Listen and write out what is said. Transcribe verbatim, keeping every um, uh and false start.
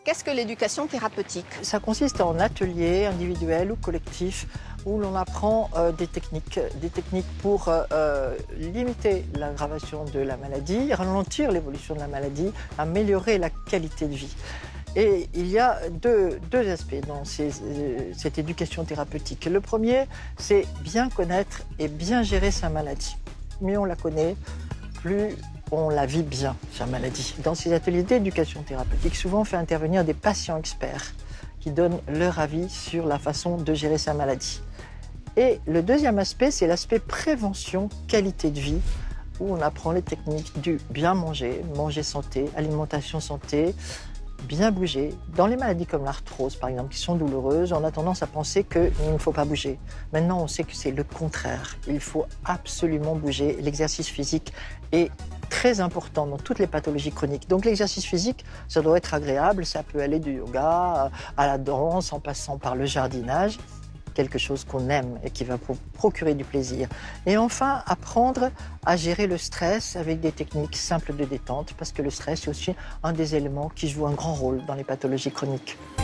Qu'est-ce que l'éducation thérapeutique? Ça consiste en ateliers individuels ou collectifs où l'on apprend euh, des techniques, des techniques pour euh, limiter l'aggravation de la maladie, ralentir l'évolution de la maladie, améliorer la qualité de vie. Et il y a deux, deux aspects dans ces, euh, cette éducation thérapeutique. Le premier, c'est bien connaître et bien gérer sa maladie. Mieux on la connaît, plus on la vit bien, sa maladie. Dans ces ateliers d'éducation thérapeutique, souvent on fait intervenir des patients experts qui donnent leur avis sur la façon de gérer sa maladie. Et le deuxième aspect, c'est l'aspect prévention, qualité de vie, où on apprend les techniques du bien manger, manger santé, alimentation santé, bien bouger. Dans les maladies comme l'arthrose, par exemple, qui sont douloureuses, on a tendance à penser qu'il ne faut pas bouger. Maintenant, on sait que c'est le contraire. Il faut absolument bouger. L'exercice physique est très important dans toutes les pathologies chroniques. Donc l'exercice physique, ça doit être agréable. Ça peut aller du yoga à la danse, en passant par le jardinage. Quelque chose qu'on aime et qui va procurer du plaisir. Et enfin, apprendre à gérer le stress avec des techniques simples de détente, parce que le stress est aussi un des éléments qui joue un grand rôle dans les pathologies chroniques.